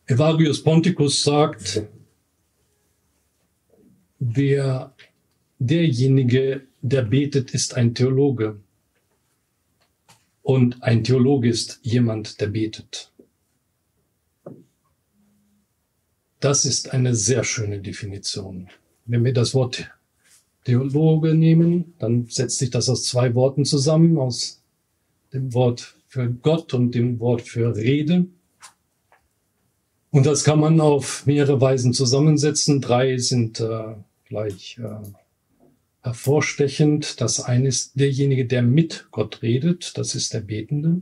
Evagrius Ponticus sagt, derjenige, der betet, ist ein Theologe. Und ein Theologe ist jemand, der betet. Das ist eine sehr schöne Definition. Wenn wir das Wort Theologe nehmen, dann setzt sich das aus zwei Worten zusammen, aus dem Wort für Gott und dem Wort für Rede. Und das kann man auf mehrere Weisen zusammensetzen. 3 sind gleich hervorstechend. Das eine ist derjenige, der mit Gott redet, das ist der Betende.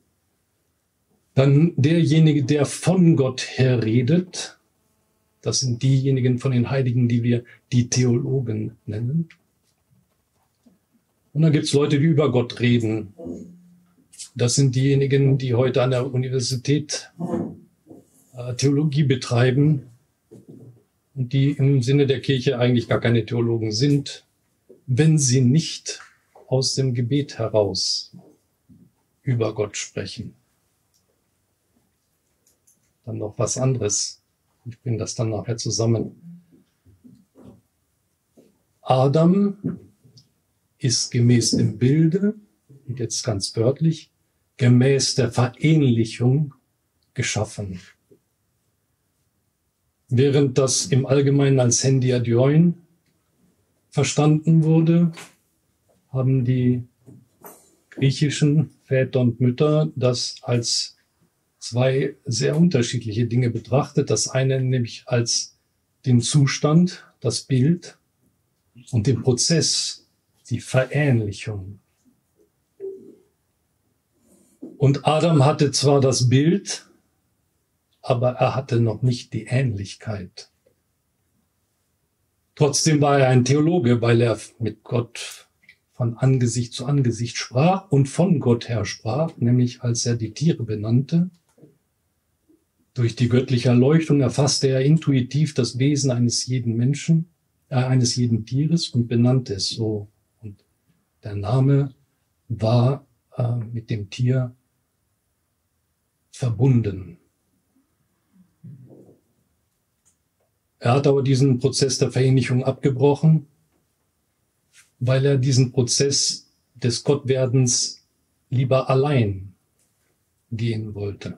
Dann derjenige, der von Gott her redet, das sind diejenigen von den Heiligen, die wir die Theologen nennen. Und dann gibt es Leute, die über Gott reden. Das sind diejenigen, die heute an der Universität Theologie betreiben und die im Sinne der Kirche eigentlich gar keine Theologen sind, wenn sie nicht aus dem Gebet heraus über Gott sprechen. Dann noch was anderes. Ich bringe das dann nachher zusammen. Adam ist gemäß dem Bilde, und jetzt ganz wörtlich, gemäß der Verähnlichung geschaffen. Während das im Allgemeinen als Hendiadioin verstanden wurde, haben die griechischen Väter und Mütter das als zwei sehr unterschiedliche Dinge betrachtet. Das eine nämlich als den Zustand, das Bild, und den Prozess, die Verähnlichung. Und Adam hatte zwar das Bild, aber er hatte noch nicht die Ähnlichkeit. Trotzdem war er ein Theologe, weil er mit Gott von Angesicht zu Angesicht sprach und von Gott her sprach, nämlich als er die Tiere benannte. Durch die göttliche Erleuchtung erfasste er intuitiv das Wesen eines jeden Menschen, eines jeden Tieres und benannte es so. Und der Name war mit dem Tier verbunden. Er hat aber diesen Prozess der Verähnlichung abgebrochen, weil er diesen Prozess des Gottwerdens lieber allein gehen wollte.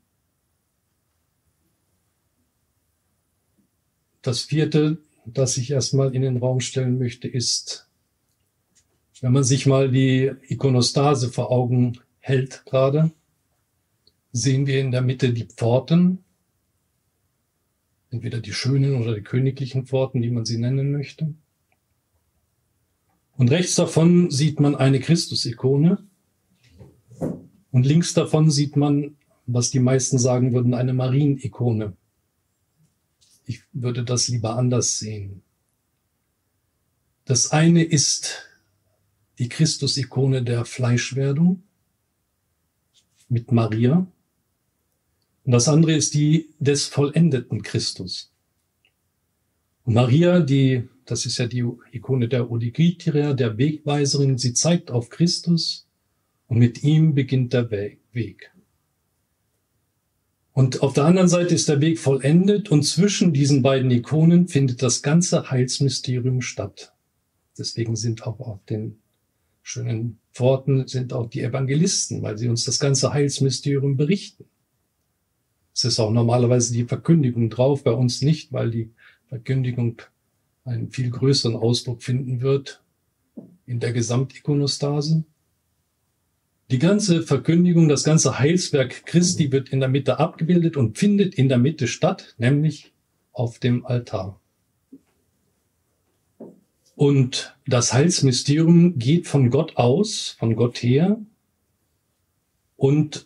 Das vierte, das ich erstmal in den Raum stellen möchte, ist, wenn man sich mal die Ikonostase vor Augen hält gerade, sehen wir in der Mitte die Pforten, entweder die schönen oder die königlichen Pforten, wie man sie nennen möchte. Und rechts davon sieht man eine Christus-Ikone und links davon sieht man, was die meisten sagen würden, eine Marien-Ikone. Ich würde das lieber anders sehen. Das eine ist die Christus-Ikone der Fleischwerdung mit Maria. Und das andere ist die des vollendeten Christus. Und Maria, das ist ja die Ikone der Oligitria, der Wegweiserin, sie zeigt auf Christus und mit ihm beginnt der Weg. Und auf der anderen Seite ist der Weg vollendet und zwischen diesen beiden Ikonen findet das ganze Heilsmysterium statt. Deswegen sind auch auf den schönen Pforten sind auch die Evangelisten, weil sie uns das ganze Heilsmysterium berichten. Es ist auch normalerweise die Verkündigung drauf, bei uns nicht, weil die Verkündigung einen viel größeren Ausdruck finden wird in der Gesamtikonostase. Die ganze Verkündigung, das ganze Heilswerk Christi wird in der Mitte abgebildet und findet in der Mitte statt, nämlich auf dem Altar. Und das Heilsmysterium geht von Gott aus, von Gott her und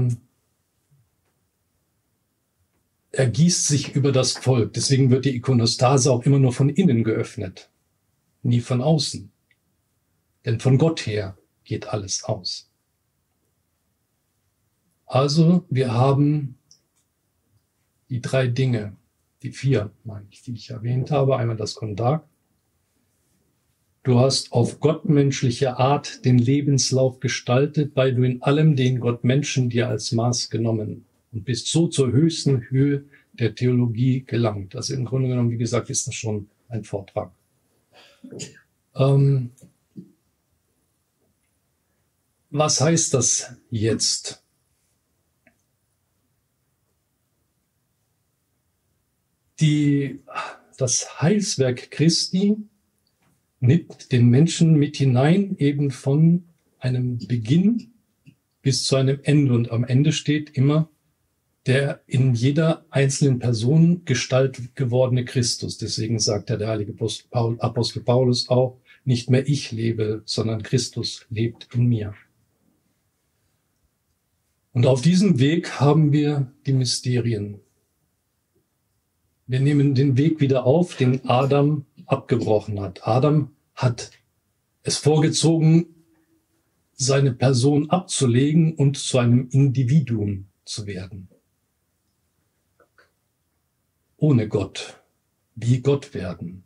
ergießt sich über das Volk. Deswegen wird die Ikonostase auch immer nur von innen geöffnet, nie von außen. Denn von Gott her geht alles aus. Also wir haben die 3 Dinge, die 4, meine ich, die ich erwähnt habe. Einmal das Kondak. Du hast auf gottmenschliche Art den Lebenslauf gestaltet, weil du in allem den Gottmenschen dir als Maß genommen und bist so zur höchsten Höhe der Theologie gelangt. Also im Grunde genommen, wie gesagt, ist das schon ein Vortrag. Was heißt das jetzt? Das Heilswerk Christi nimmt den Menschen mit hinein, eben von einem Beginn bis zu einem Ende. Und am Ende steht immer der in jeder einzelnen Person Gestalt gewordene Christus. Deswegen sagt der heilige Apostel Paulus auch, nicht mehr ich lebe, sondern Christus lebt in mir. Und auf diesem Weg haben wir die Mysterien. Wir nehmen den Weg wieder auf, den Adam abgebrochen hat. Adam hat es vorgezogen, seine Person abzulegen und zu einem Individuum zu werden. Ohne Gott, wie Gott werden.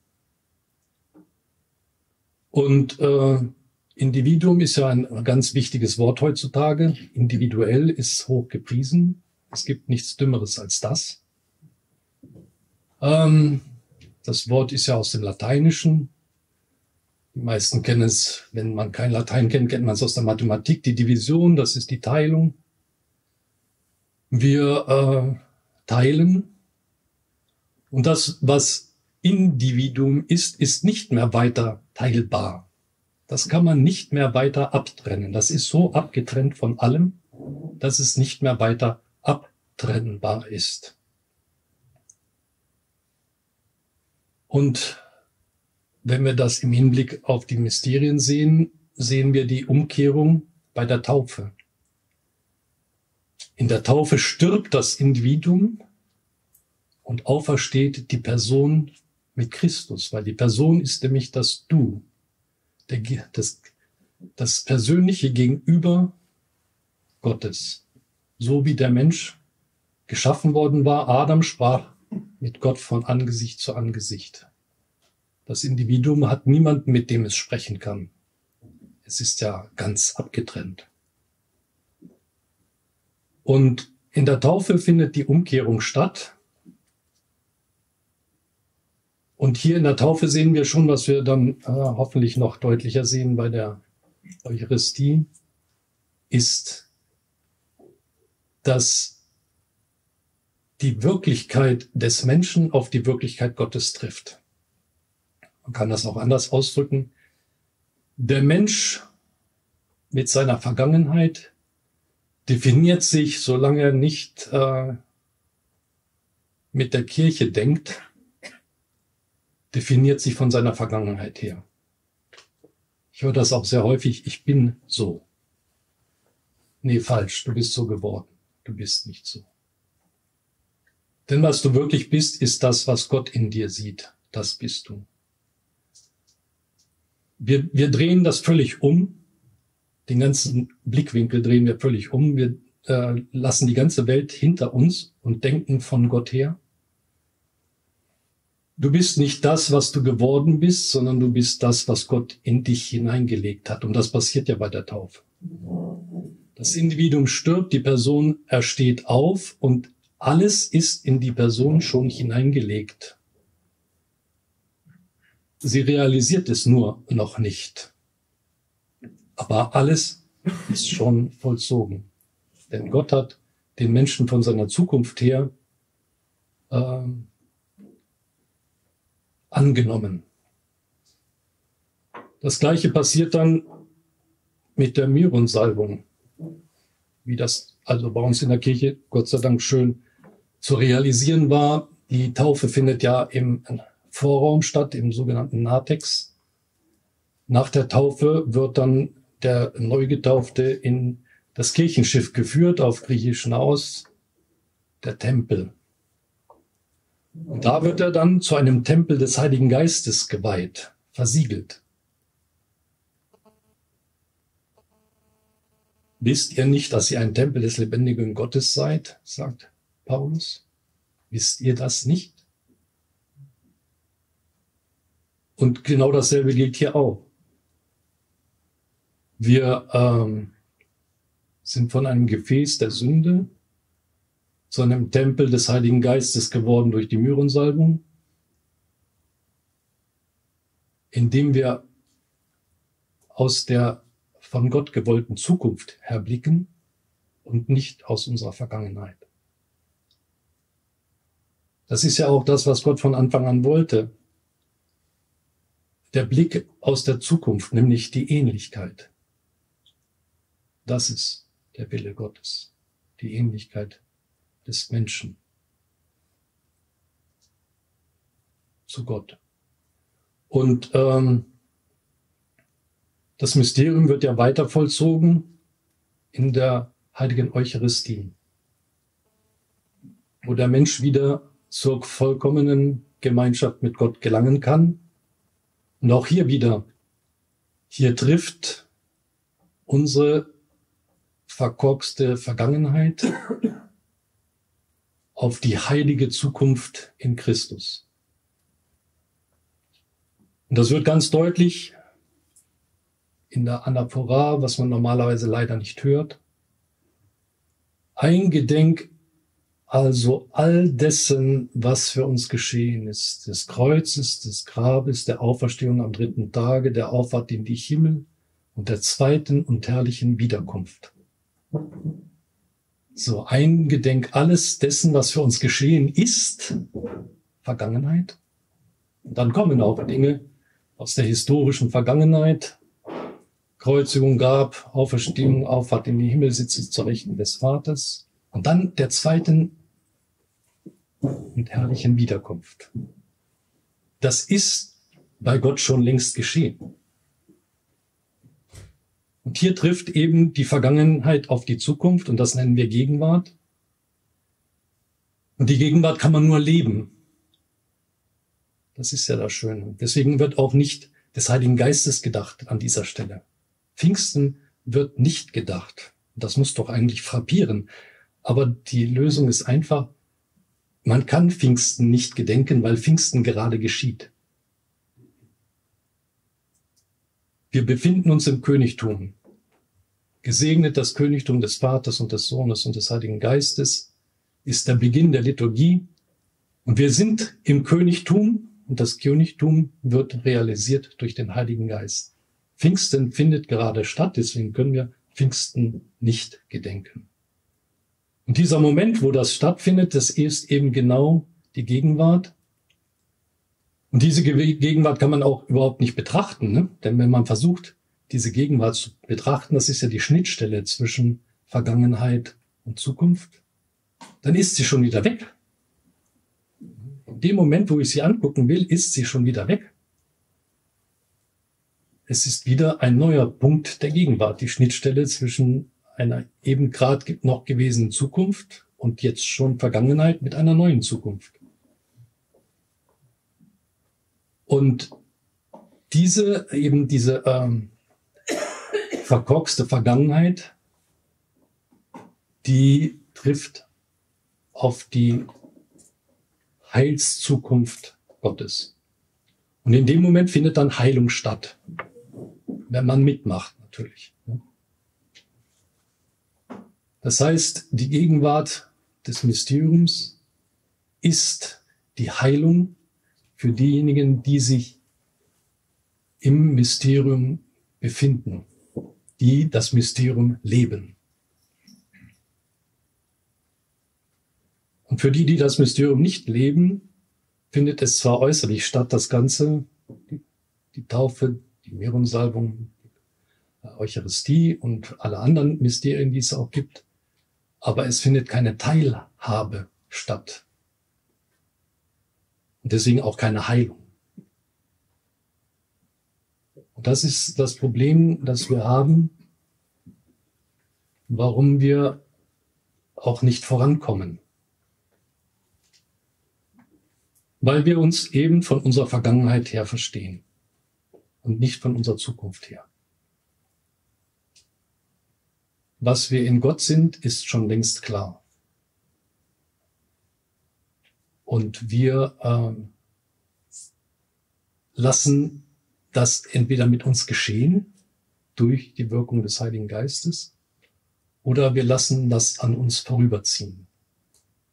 Und Individuum ist ja ein ganz wichtiges Wort heutzutage. Individuell ist hoch gepriesen. Es gibt nichts Dümmeres als das. Das Wort ist ja aus dem Lateinischen. Die meisten kennen es, wenn man kein Latein kennt, kennt man es aus der Mathematik. Die Division, das ist die Teilung. Wir teilen. Und das, was Individuum ist, ist nicht mehr weiter teilbar. Das kann man nicht mehr weiter abtrennen. Das ist so abgetrennt von allem, dass es nicht mehr weiter abtrennbar ist. Und wenn wir das im Hinblick auf die Mysterien sehen, sehen wir die Umkehrung bei der Taufe. In der Taufe stirbt das Individuum und aufersteht die Person mit Christus, weil die Person ist nämlich das Du, das persönliche Gegenüber Gottes. So wie der Mensch geschaffen worden war, Adam sprach mit Gott von Angesicht zu Angesicht. Das Individuum hat niemanden, mit dem es sprechen kann. Es ist ja ganz abgetrennt. Und in der Taufe findet die Umkehrung statt. Und hier in der Taufe sehen wir schon, was wir dann hoffentlich noch deutlicher sehen bei der Eucharistie, ist, dass die Wirklichkeit des Menschen auf die Wirklichkeit Gottes trifft. Man kann das auch anders ausdrücken. Der Mensch mit seiner Vergangenheit definiert sich, solange er nicht mit der Kirche denkt, definiert sich von seiner Vergangenheit her. Ich höre das auch sehr häufig, ich bin so. Nee, falsch, du bist so geworden. Du bist nicht so. Denn was du wirklich bist, ist das, was Gott in dir sieht. Das bist du. Wir drehen das völlig um. Den ganzen Blickwinkel drehen wir völlig um. Wir lassen die ganze Welt hinter uns und denken von Gott her. Du bist nicht das, was du geworden bist, sondern du bist das, was Gott in dich hineingelegt hat. Und das passiert ja bei der Taufe. Das Individuum stirbt, die Person ersteht auf und alles ist in die Person schon hineingelegt. Sie realisiert es nur noch nicht. Aber alles ist schon vollzogen. Denn Gott hat den Menschen von seiner Zukunft her angenommen. Das Gleiche passiert dann mit der Myron-Salbung. Wie das also bei uns in der Kirche Gott sei Dank schön zu realisieren war. Die Taufe findet ja im Vorraum statt, im sogenannten Natex. Nach der Taufe wird dann der Neugetaufte in das Kirchenschiff geführt, auf Griechisch Naos, der Tempel. Und da wird er dann zu einem Tempel des Heiligen Geistes geweiht, versiegelt. Wisst ihr nicht, dass ihr ein Tempel des lebendigen Gottes seid, sagt Paulus? Wisst ihr das nicht? Und genau dasselbe gilt hier auch. Wir sind von einem Gefäß der Sünde zu einem Tempel des Heiligen Geistes geworden durch die Myron-Salbung, indem wir aus der von Gott gewollten Zukunft herblicken und nicht aus unserer Vergangenheit. Das ist ja auch das, was Gott von Anfang an wollte. Der Blick aus der Zukunft, nämlich die Ähnlichkeit. Das ist der Wille Gottes, die Ähnlichkeit des Menschen zu Gott. Und das Mysterium wird ja weiter vollzogen in der heiligen Eucharistie, wo der Mensch wieder zur vollkommenen Gemeinschaft mit Gott gelangen kann. Und auch hier wieder, hier trifft unsere verkorkste Vergangenheit auf die heilige Zukunft in Christus. Und das wird ganz deutlich in der Anaphora, was man normalerweise leider nicht hört. Eingedenk also all dessen, was für uns geschehen ist, des Kreuzes, des Grabes, der Auferstehung am 3. Tage, der Auffahrt in die Himmel und der zweiten und herrlichen Wiederkunft. So, eingedenk alles dessen, was für uns geschehen ist, Vergangenheit. Und dann kommen auch Dinge aus der historischen Vergangenheit, Kreuzigung, Grab, Auferstehung, Auffahrt in die Himmel, sitzt zur Rechten des Vaters. Und dann der zweiten und herrlichen Wiederkunft. Das ist bei Gott schon längst geschehen. Und hier trifft eben die Vergangenheit auf die Zukunft und das nennen wir Gegenwart. Und die Gegenwart kann man nur leben. Das ist ja das Schöne. Deswegen wird auch nicht des Heiligen Geistes gedacht an dieser Stelle. Pfingsten wird nicht gedacht. Das muss doch eigentlich frappieren. Aber die Lösung ist einfach, man kann Pfingsten nicht gedenken, weil Pfingsten gerade geschieht. Wir befinden uns im Königtum. Gesegnet das Königtum des Vaters und des Sohnes und des Heiligen Geistes ist der Beginn der Liturgie. Und wir sind im Königtum und das Königtum wird realisiert durch den Heiligen Geist. Pfingsten findet gerade statt, deswegen können wir Pfingsten nicht gedenken. Und dieser Moment, wo das stattfindet, das ist eben genau die Gegenwart. Und diese Gegenwart kann man auch überhaupt nicht betrachten, ne? Denn wenn man versucht, diese Gegenwart zu betrachten, das ist ja die Schnittstelle zwischen Vergangenheit und Zukunft, dann ist sie schon wieder weg. In dem Moment, wo ich sie angucken will, ist sie schon wieder weg. Es ist wieder ein neuer Punkt der Gegenwart, die Schnittstelle zwischen einer eben gerade noch gewesenen Zukunft und jetzt schon Vergangenheit mit einer neuen Zukunft. Und diese verkorkste Vergangenheit, die trifft auf die Heilszukunft Gottes. Und in dem Moment findet dann Heilung statt, wenn man mitmacht natürlich. Das heißt, die Gegenwart des Mysteriums ist die Heilung für diejenigen, die sich im Mysterium befinden, die das Mysterium leben. Und für die, die das Mysterium nicht leben, findet es zwar äußerlich statt, das Ganze, die Taufe, die Myron-Salbung, die Eucharistie und alle anderen Mysterien, die es auch gibt, aber es findet keine Teilhabe statt. Und deswegen auch keine Heilung. Und das ist das Problem, das wir haben, warum wir auch nicht vorankommen. Weil wir uns eben von unserer Vergangenheit her verstehen und nicht von unserer Zukunft her. Was wir in Gott sind, ist schon längst klar. Und wir lassen das entweder mit uns geschehen, durch die Wirkung des Heiligen Geistes, oder wir lassen das an uns vorüberziehen.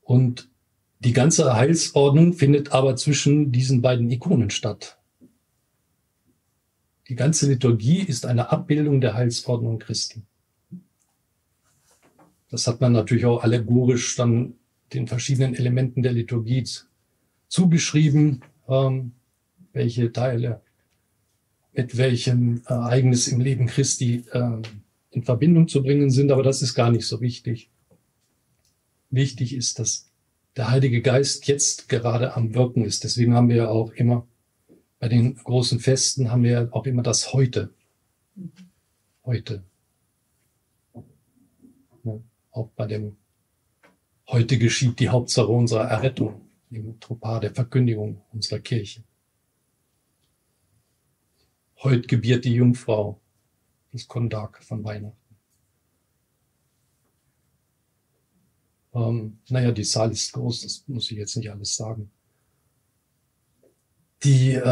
Und die ganze Heilsordnung findet aber zwischen diesen beiden Ikonen statt. Die ganze Liturgie ist eine Abbildung der Heilsordnung Christi. Das hat man natürlich auch allegorisch dann den verschiedenen Elementen der Liturgie zugeschrieben, welche Teile mit welchem Ereignis im Leben Christi in Verbindung zu bringen sind, aber das ist gar nicht so wichtig. Wichtig ist, dass der Heilige Geist jetzt gerade am Wirken ist. Deswegen haben wir ja auch immer bei den großen Festen haben wir auch immer das Heute. Heute. Ja, auch bei dem Heute geschieht die Hauptsache unserer Errettung, im Tropar der Verkündigung unserer Kirche. Heut gebiert die Jungfrau, das Kondak von Weihnachten. Naja, die Zahl ist groß, das muss ich jetzt nicht alles sagen. Die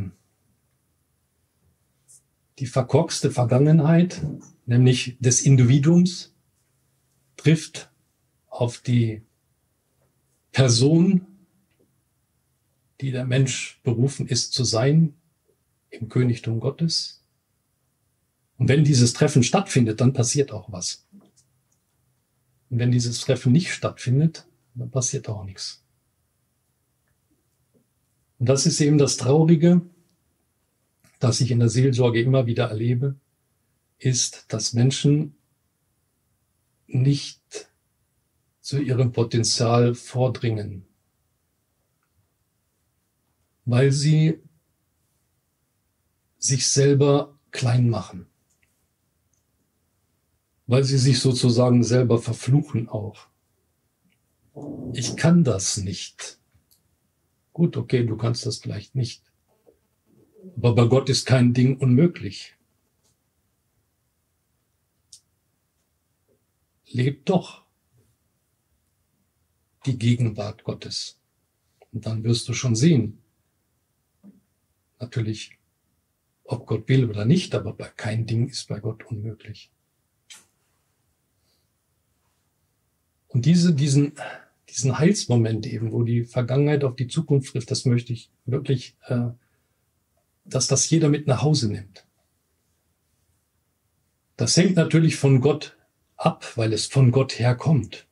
verkorkste Vergangenheit, nämlich des Individuums, trifft auf die Person, die der Mensch berufen ist zu sein, im Königtum Gottes. Und wenn dieses Treffen stattfindet, dann passiert auch was. Und wenn dieses Treffen nicht stattfindet, dann passiert auch nichts. Und das ist eben das Traurige, das ich in der Seelsorge immer wieder erlebe, ist, dass Menschen nicht zu ihrem Potenzial vordringen, weil sie sich selber klein machen, weil sie sich sozusagen selber verfluchen auch. Ich kann das nicht. Gut, okay, du kannst das vielleicht nicht. Aber bei Gott ist kein Ding unmöglich. Lebt doch die Gegenwart Gottes. Und dann wirst du schon sehen, natürlich, ob Gott will oder nicht, aber kein Ding ist bei Gott unmöglich. Und diesen Heilsmoment eben, wo die Vergangenheit auf die Zukunft trifft, das möchte ich wirklich, dass das jeder mit nach Hause nimmt. Das hängt natürlich von Gott ab, weil es von Gott herkommt.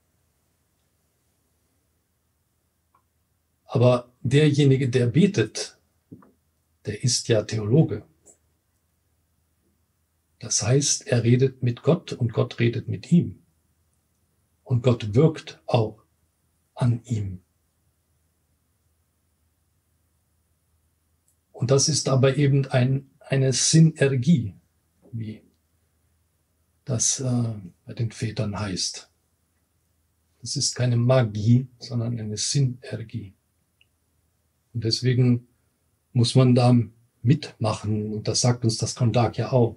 Aber derjenige, der betet, der ist ja Theologe. Das heißt, er redet mit Gott und Gott redet mit ihm. Und Gott wirkt auch an ihm. Und das ist aber eben eine Synergie, wie das bei den Vätern heißt. Das ist keine Magie, sondern eine Synergie. Und deswegen muss man da mitmachen. Und das sagt uns das Kondak ja auch.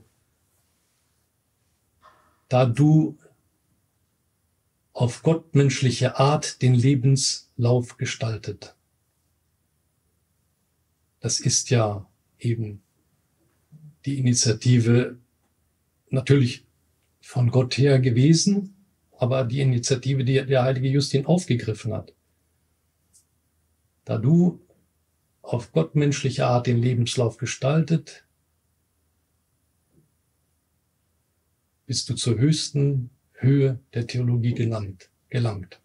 Da du auf gottmenschliche Art den Lebenslauf gestaltet. Das ist ja eben die Initiative natürlich von Gott her gewesen, aber die Initiative, die der heilige Justin aufgegriffen hat. Da du auf gottmenschliche Art den Lebenslauf gestaltet, bist du zur höchsten Höhe der Theologie gelangt.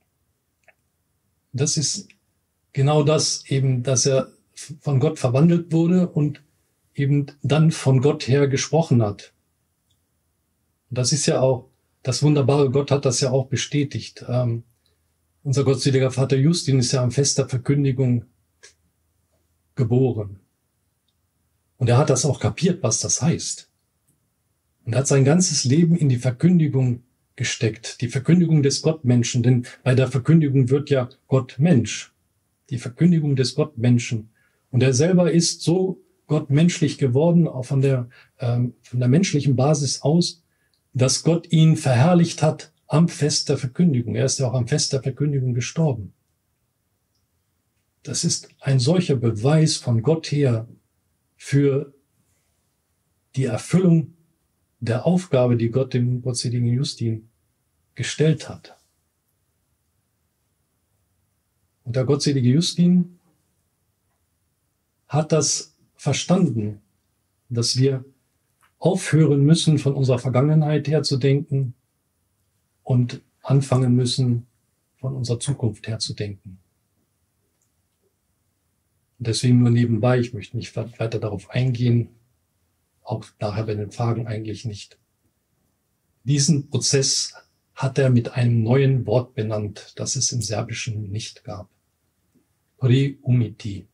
Das ist genau das eben, dass er von Gott verwandelt wurde und eben dann von Gott her gesprochen hat. Und das ist ja auch das Wunderbare, Gott hat das ja auch bestätigt. Unser gottseliger Vater Justin ist ja am Fest der Verkündigung geboren. Und er hat das auch kapiert, was das heißt. Und hat sein ganzes Leben in die Verkündigung gesteckt, die Verkündigung des Gottmenschen, denn bei der Verkündigung wird ja Gott Mensch, die Verkündigung des Gottmenschen. Und er selber ist so gottmenschlich geworden, auch von der menschlichen Basis aus, dass Gott ihn verherrlicht hat am Fest der Verkündigung. Er ist ja auch am Fest der Verkündigung gestorben. Das ist ein solcher Beweis von Gott her für die Erfüllung der Aufgabe, die Gott dem gottseligen Justin gestellt hat. Und der gottselige Justin hat das verstanden, dass wir aufhören müssen, von unserer Vergangenheit her zu denken und anfangen müssen, von unserer Zukunft her zu denken. Und deswegen nur nebenbei, ich möchte nicht weiter darauf eingehen, auch nachher bei den Fragen eigentlich nicht. Diesen Prozess hat er mit einem neuen Wort benannt, das es im Serbischen nicht gab. Pre-umiti.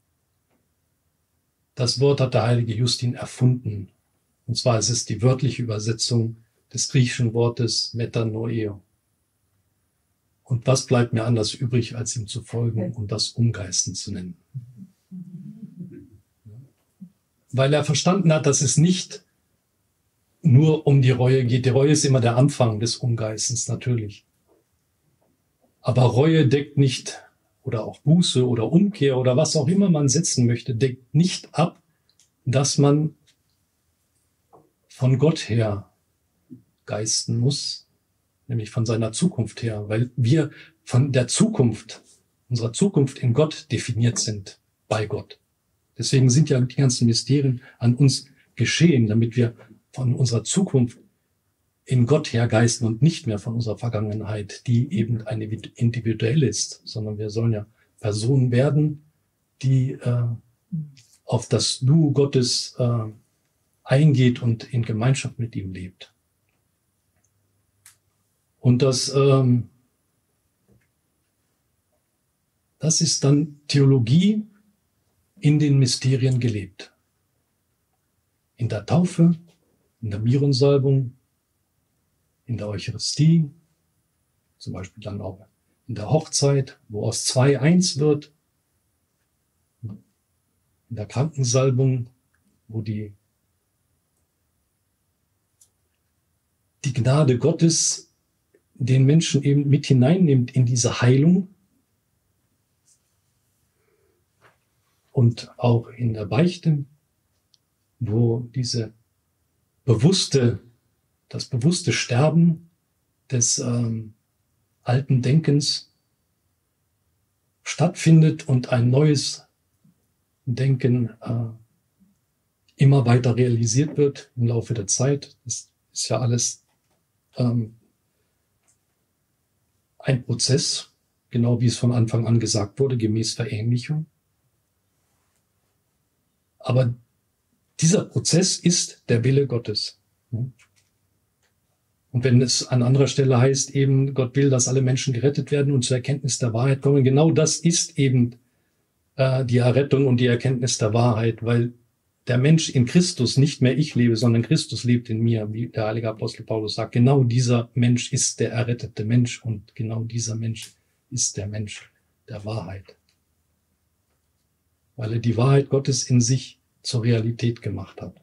Das Wort hat der heilige Justin erfunden. Und zwar ist es die wörtliche Übersetzung des griechischen Wortes Metanoeo. Und was bleibt mir anders übrig, als ihm zu folgen und das Umgeisten zu nennen? Weil er verstanden hat, dass es nicht nur um die Reue geht. Die Reue ist immer der Anfang des Umgeistens, natürlich. Aber Reue deckt nicht, oder auch Buße oder Umkehr oder was auch immer man setzen möchte, deckt nicht ab, dass man von Gott her geisten muss, nämlich von seiner Zukunft her, weil wir von der Zukunft, unserer Zukunft in Gott definiert sind, bei Gott. Deswegen sind ja die ganzen Mysterien an uns geschehen, damit wir von unserer Zukunft in Gott her geisten und nicht mehr von unserer Vergangenheit, die eben eine individuelle ist, sondern wir sollen ja Personen werden, die auf das Du Gottes eingeht und in Gemeinschaft mit ihm lebt. Und das ist dann Theologie in den Mysterien gelebt. In der Taufe, in der Mirensalbung, in der Eucharistie, zum Beispiel dann auch in der Hochzeit, wo aus 2 1 wird, in der Krankensalbung, wo die Gnade Gottes den Menschen eben mit hineinnimmt in diese Heilung, und auch in der Beichte, wo das bewusste Sterben des alten Denkens stattfindet und ein neues Denken immer weiter realisiert wird im Laufe der Zeit. Das ist ja alles ein Prozess, genau wie es von Anfang an gesagt wurde, gemäß Verähnlichung. Aber dieser Prozess ist der Wille Gottes. Und wenn es an anderer Stelle heißt, eben Gott will, dass alle Menschen gerettet werden und zur Erkenntnis der Wahrheit kommen, genau das ist eben die Errettung und die Erkenntnis der Wahrheit, weil der Mensch in Christus nicht mehr ich lebe, sondern Christus lebt in mir, wie der heilige Apostel Paulus sagt. Genau dieser Mensch ist der errettete Mensch und genau dieser Mensch ist der Mensch der Wahrheit. Weil er die Wahrheit Gottes in sich zur Realität gemacht hat.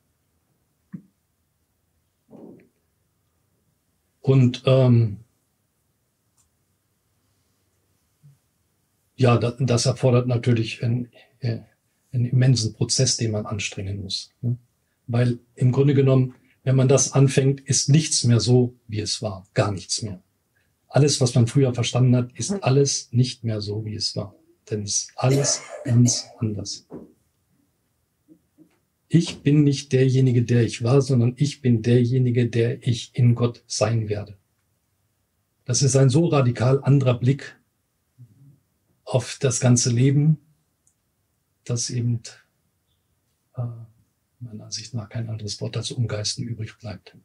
Und ja, das erfordert natürlich einen immensen Prozess, den man anstrengen muss. Ne? Weil im Grunde genommen, wenn man das anfängt, ist nichts mehr so, wie es war. Gar nichts mehr. Alles, was man früher verstanden hat, ist alles nicht mehr so, wie es war. Denn es ist alles ganz anders. Ich bin nicht derjenige, der ich war, sondern ich bin derjenige, der ich in Gott sein werde. Das ist ein so radikal anderer Blick auf das ganze Leben, dass eben meiner Ansicht nach kein anderes Wort als Umgeisten übrig bleibt.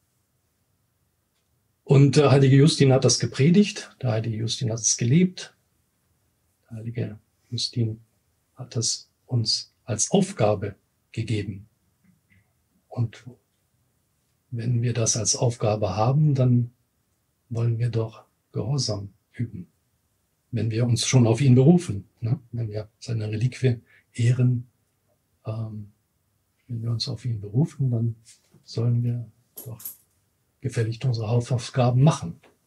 Und der heilige Justin hat das gepredigt, der heilige Justin hat es gelebt, der heilige Justin hat es uns als Aufgabe gegeben. Und wenn wir das als Aufgabe haben, dann wollen wir doch Gehorsam üben. Wenn wir uns schon auf ihn berufen, ne? Wenn wir seine Reliquie ehren, wenn wir uns auf ihn berufen, dann sollen wir doch gefälligst unsere Hausaufgaben machen.